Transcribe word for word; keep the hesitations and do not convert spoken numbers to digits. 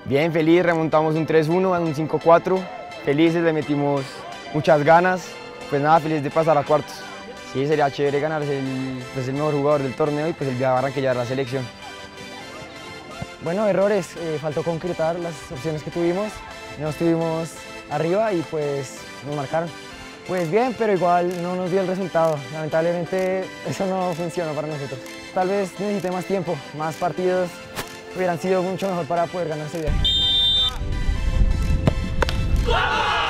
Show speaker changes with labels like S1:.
S1: Bien, feliz, remontamos un tres uno, un cinco cuatro, felices, le metimos muchas ganas, pues nada, feliz de pasar a cuartos. Sí, sería chévere ganarse el, pues el mejor jugador del torneo y pues el viaje a Barranquilla de la selección. Bueno, errores, eh, faltó concretar las opciones que tuvimos, no estuvimos arriba y pues nos marcaron. Pues bien, pero igual no nos dio el resultado, lamentablemente eso no funcionó para nosotros. Tal vez necesite más tiempo, más partidos, hubieran sido mucho mejor para poder ganar ese viaje.